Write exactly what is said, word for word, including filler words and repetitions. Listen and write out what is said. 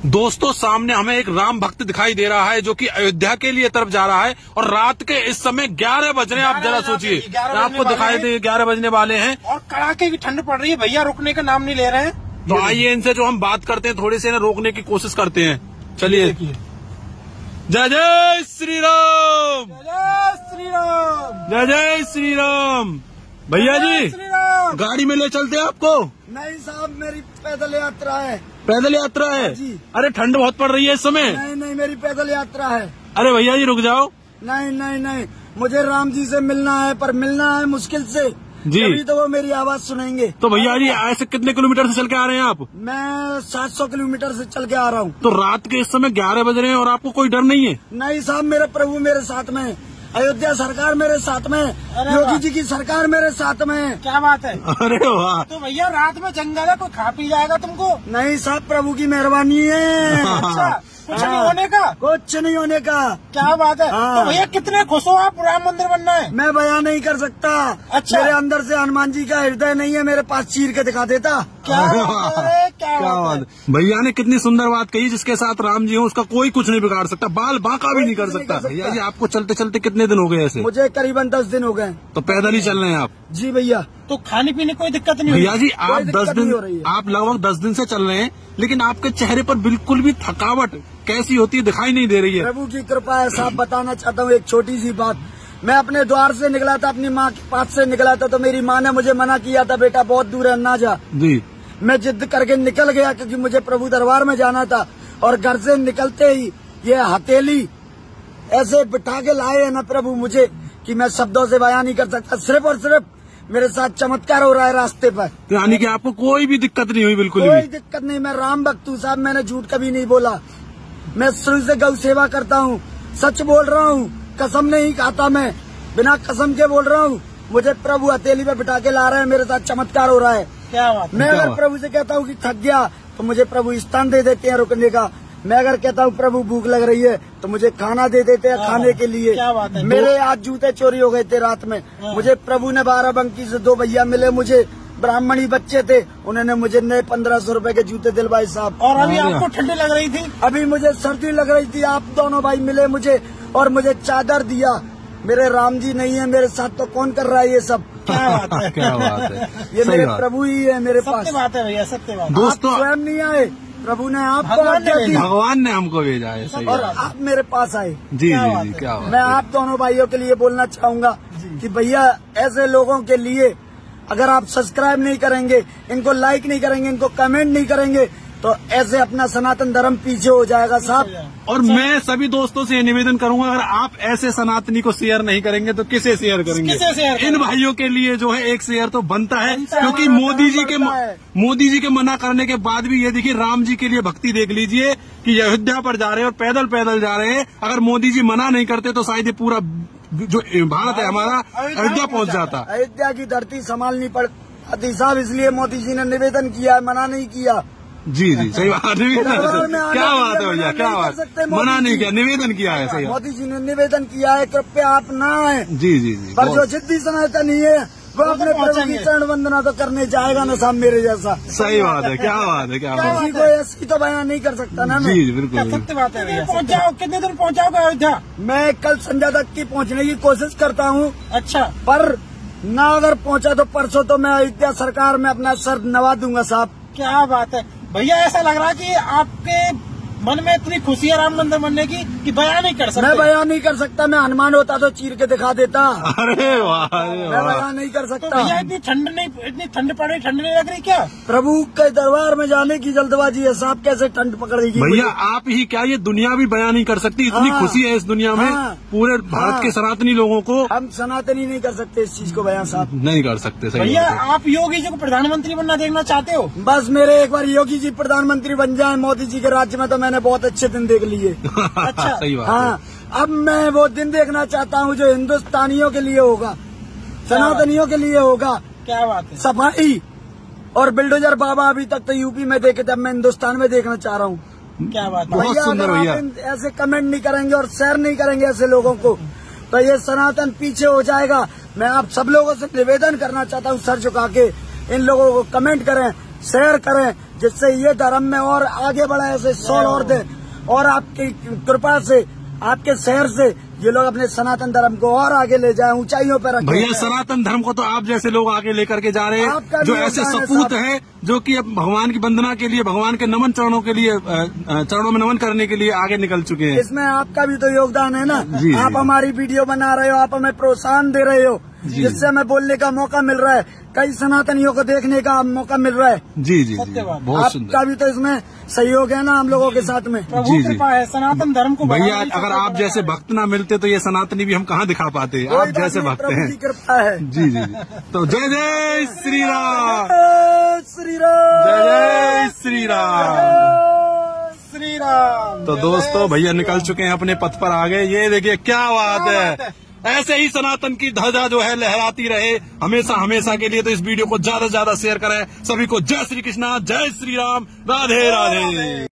दोस्तों सामने हमें एक राम भक्त दिखाई दे रहा है जो कि अयोध्या के लिए तरफ जा रहा है और रात के इस समय ग्यारह बज रहे हैं। आप जरा सोचिए, आपको दिखाई दे ग्यारह बजने वाले हैं और कड़ाके की ठंड पड़ रही है। भैया रुकने का नाम नहीं ले रहे हैं। तो आइए इनसे जो हम बात करते हैं थोड़ी सी ना रोकने की कोशिश करते हैं। चलिए। जय जय श्री राम, जय श्री राम, जय जय श्री राम। भैया जी गाड़ी में ले चलते हैं आपको? नहीं साहब, मेरी पैदल यात्रा है। पैदल यात्रा है जी। अरे ठंड बहुत पड़ रही है इस समय। नहीं नहीं, मेरी पैदल यात्रा है। अरे भैया जी रुक जाओ। नहीं नहीं नहीं, मुझे राम जी से मिलना है, पर मिलना है मुश्किल से जी। तभी तो वो मेरी आवाज सुनेंगे। तो भैया जी ऐसे कितने किलोमीटर से चल के आ रहे हैं आप? मैं सात सौ किलोमीटर से चल के आ रहा हूँ। तो रात के इस समय ग्यारह बज रहे हैं और आपको कोई डर नहीं है? नहीं साहब, मेरे प्रभु मेरे साथ में है, अयोध्या सरकार मेरे साथ में, योगी जी की सरकार मेरे साथ में। क्या बात है। अरे वाह। तो भैया रात में जंगल है, कोई खा पी जाएगा तुमको? नहीं साहब, प्रभु की मेहरबानी है। अच्छा, कुछ नहीं होने का? कुछ नहीं होने का। क्या बात है। हाँ। तो भैया कितने खुश हो आप, राम मंदिर बनना है? मैं बयान नहीं कर सकता। अच्छा। मेरे अंदर से हनुमान जी का हृदय नहीं है, मेरे पास चीर के दिखा देता। क्या बात है, क्या क्या बात बात है। भैया ने कितनी सुंदर बात कही, जिसके साथ राम जी हो उसका कोई कुछ नहीं बिगाड़ सकता, बाल बांका भी नहीं कर सकता। भैया जी आपको चलते चलते कितने दिन हो गए ऐसे? मुझे करीबन दस दिन हो गए। तो पैदल ही चल रहे हैं आप? जी भैया। तो खाने पीने कोई दिक्कत नहीं भैया जी कोई आप दिक्कत दस नहीं दिन हो रही है। आप लगभग दस दिन से चल रहे हैं, लेकिन आपके चेहरे पर बिल्कुल भी थकावट कैसी होती है दिखाई नहीं दे रही है। प्रभु की कृपा है साहब। बताना चाहता हूँ एक छोटी सी बात। मैं अपने द्वार से निकला था, अपनी माँ के पास से निकला था, तो मेरी माँ ने मुझे मना किया था, बेटा बहुत दूर है ना जा। जी। मैं जिद करके निकल गया क्योंकि मुझे प्रभु दरबार में जाना था। और घर से निकलते ही ये हथेली ऐसे बिठा के लाए है ना प्रभु मुझे, कि मैं शब्दों से बयान नहीं कर सकता। सिर्फ और सिर्फ मेरे साथ चमत्कार हो रहा है रास्ते पर। तो यानी कि आपको कोई भी दिक्कत नहीं हुई? बिल्कुल कोई भी दिक्कत नहीं। मैं राम भक्त हूँ साहब, मैंने झूठ कभी नहीं बोला। मैं शुरू से गौ सेवा करता हूँ, सच बोल रहा हूँ, कसम नहीं खाता मैं, बिना कसम के बोल रहा हूँ। मुझे प्रभु हथेली पे बिठा के ला रहे हैं, मेरे साथ चमत्कार हो रहा है। क्या बात है। मैं अगर प्रभु से कहता हूँ कि थक गया तो मुझे प्रभु स्थान दे देते हैं रुकने का। मैं अगर कहता हूँ प्रभु भूख लग रही है तो मुझे खाना दे देते हैं खाने के लिए। क्या बात है। मेरे आज जूते चोरी हो गए थे रात में। मुझे प्रभु ने बारह बंकी से दो भैया मिले, मुझे ब्राह्मणी बच्चे थे, उन्होंने मुझे नए पंद्रह सौ रूपये के जूते दिलवाए साहब। और अभी आपको ठंडी लग रही थी? अभी मुझे सर्दी लग रही थी। आप दोनों भाई मिले मुझे और मुझे चादर दिया। मेरे राम जी नहीं है मेरे साथ तो कौन कर रहा है ये सब? क्या बात है। क्या बात है। ये मेरे प्रभु ही है मेरे पास। सत्य बात है भैया, सत्य बात। दोस्तों आप स्वयं नहीं आए, प्रभु ने आपको भगवान ने आज्ञा दी भगवान ने हमको भेजा है। सही और बात है। आप मेरे पास आए। जी जी जी क्या बात मैं है। आप दोनों भाइयों के लिए बोलना चाहूंगा कि भैया ऐसे लोगों के लिए अगर आप सब्सक्राइब नहीं करेंगे, इनको लाइक नहीं करेंगे, इनको कमेंट नहीं करेंगे, तो ऐसे अपना सनातन धर्म पीछे हो जाएगा साहब। और मैं सभी दोस्तों से ये निवेदन करूंगा, अगर आप ऐसे सनातनी को शेयर नहीं करेंगे तो किसे शेयर करेंगे? किसे शेयर करेंगे? इन भाइयों के लिए जो है एक शेयर तो बनता है, बनता है, क्योंकि हमारा मोदी जी काम के बनता है। मोदी जी के मना करने के बाद भी ये देखिए राम जी के लिए भक्ति देख लीजिए कि अयोध्या पर जा रहे हैं और पैदल पैदल जा रहे हैं। अगर मोदी जी मना नहीं करते तो शायद ये पूरा जो भारत है हमारा अयोध्या पहुंच जाता। अयोध्या की धरती संभालनी पड़ती साहब, इसलिए मोदी जी ने निवेदन किया है, मना नहीं किया। जी जी सही बात है। दरबार में आने क्या के बात लिए है भैया, मना क्या नहीं कर बात, सकते मोदी मना नहीं जी। किया, निवेदन किया है। सही बात। मोदी जी ने निवेदन किया है, कृपया आप ना आए। जी जी जी पर जो जिद्दी सनातनी है वो अपने प्रभु की चरण वंदना तो करने जाएगा ना साहब मेरे जैसा। सही बात है। क्या बात है, क्या बात है। किसी को ऐसी तो बयान नहीं कर सकता ना मैं। जी जी बिल्कुल बिल्कुल। सत्य बात है भैया। पहुँच जाओ, कितने दिन पहुँच जाओगे अयोध्या? मैं कल संध्या तक की पहुंचने की कोशिश करता हूं, अच्छा। पर ना अगर पहुंचा तो परसों तो मैं अयोध्या सरकार में अपना सर नवा दूंगा साहब। क्या बात है भैया, ऐसा लग रहा है कि आपके मन में इतनी खुशी है राम मंदिर बनने की कि बयान नहीं कर सकते। मैं बयान नहीं कर सकता। मैं हनुमान होता तो चीर के दिखा देता। अरे वाह अरे मैं वाह। बयान नहीं कर तो सकता। भैया इतनी ठंड नहीं, इतनी ठंड पड़ रही, ठंड नहीं लग रही क्या? प्रभु के दरबार में जाने की जल्दबाजी है साहब, कैसे ठंड पकड़ेगी भैया मुझे? आप ही क्या ये दुनिया भी बयान नहीं कर सकती, इतनी हाँ, खुशी है इस दुनिया में। हाँ, पूरे भारत हाँ। के सनातनी लोगों को हम सनातनी नहीं कर सकते इस चीज को बयान साहब। नहीं कर सकते। सही भैया बात है। आप योगी जी को प्रधानमंत्री बनना देखना चाहते हो? बस मेरे एक बार योगी जी प्रधानमंत्री बन जाए मोदी जी के राज्य में तो मैंने बहुत अच्छे दिन देख लिए। अच्छा। सही बात हाँ, अब मैं वो दिन देखना चाहता हूँ जो हिंदुस्तानियों के लिए होगा, सनातनियों के लिए होगा। क्या बात है। सफाई और बिल्डोजर बाबा अभी तक तो यूपी में देखे थे, अब मैं हिंदुस्तान में देखना चाह रहा हूँ। क्या बात है। बहुत भैया सुंदर अगर भैया। आप इन- ऐसे कमेंट नहीं करेंगे और शेयर नहीं करेंगे ऐसे लोगों को तो ये सनातन पीछे हो जाएगा। मैं आप सब लोगों से निवेदन करना चाहता हूँ, सर झुका के इन लोगों को कमेंट करें, शेयर करें, जिससे ये धर्म में और आगे बढ़े, ऐसे सोल और दे, और आपकी कृपा से, आपके शहर से ये लोग अपने सनातन धर्म को और आगे ले जाए, ऊंचाइयों पर रखें। भैया सनातन धर्म को तो आप जैसे लोग आगे लेकर के जा रहे हैं, जो ऐसे सपूत है जो कि अब भगवान की वंदना के लिए, भगवान के नमन चरणों के लिए, चरणों में नमन करने के लिए आगे निकल चुके हैं। इसमें आपका भी तो योगदान है ना। आप हमारी वीडियो बना रहे हो, आप हमें प्रोत्साहन दे रहे हो, जिससे हमें बोलने का मौका मिल रहा है, कई सनातनियों को देखने का मौका मिल रहा है। जी जी, जी बहुत सुंदर। आपका भी तो इसमें सहयोग है ना हम लोगों के साथ में। प्रभु कृपा है, सनातन धर्म को। भैया अगर आप जैसे भक्त ना मिलते तो ये सनातनी भी हम कहाँ दिखा पाते, आप जैसे भक्त हैं। कृपा है। जी जी, तो जय जय श्री राम, श्री राम, जय जय श्री राम, श्री राम। तो दोस्तों भैया निकल चुके हैं, अपने पथ पर आ गए। ये देखिए क्या बात है, ऐसे ही सनातन की ध्वजा जो है लहराती रहे हमेशा हमेशा के लिए। तो इस वीडियो को ज्यादा से ज्यादा शेयर करें। सभी को जय श्री कृष्णा, जय श्री राम, राधे राधे।